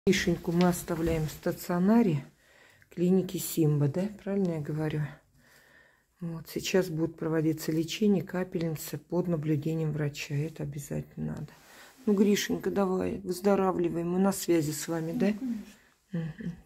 Гришеньку мы оставляем в стационаре клиники Симба, да? Правильно я говорю? Вот, сейчас будет проводиться лечение, капельница под наблюдением врача. Это обязательно надо. Ну, Гришенька, давай, выздоравливай. Мы на связи с вами, да? Угу.